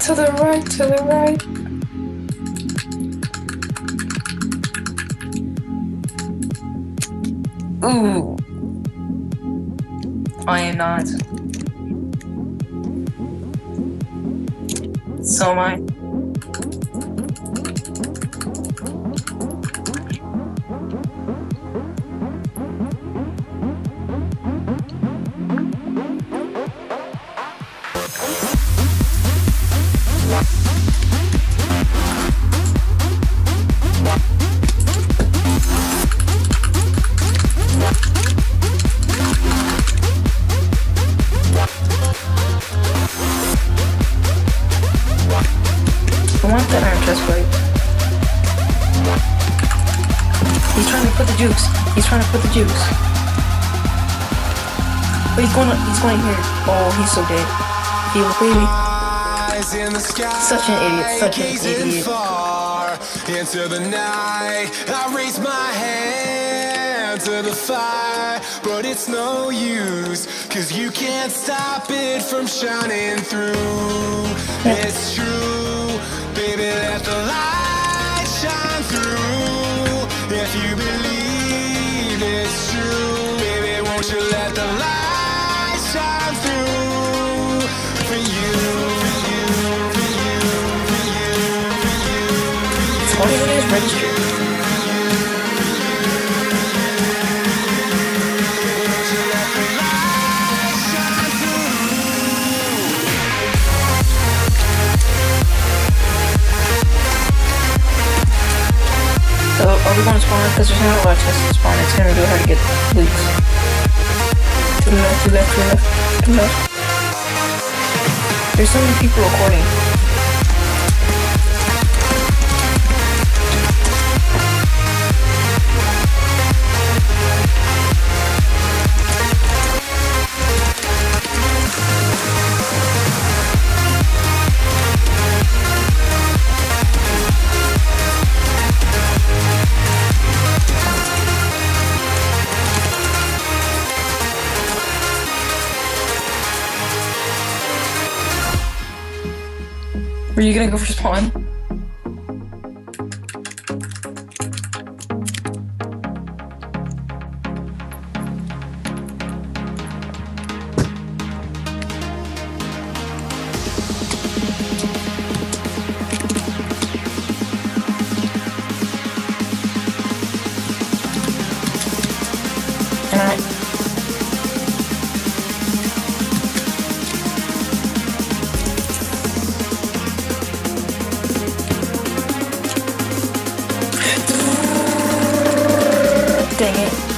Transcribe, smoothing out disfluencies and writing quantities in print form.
To the right, to the right. Ooh. I am not. So am I. I want that iron chest plate. He's trying to put the jukes. He's trying to put the jukes. But he's going here. Oh, he's so dead. He will baby. Such an idiot. Such an idiot. Into the night, I raise my hand to the fire, but it's no use, 'cause you can't stop it from shining through. It's true, baby, let the light shine through. If you believe it's true, baby, won't you let the light shine through for you, for you, for you, for you, for you, for you. What is it? Register. So, are we going to spawn? Because there's not a lot of chests to spawn. It's going to be really hard to get loot. To the left, to the left, to the left, to the left. There's so many people recording. Were you gonna go for spawn? And dang it.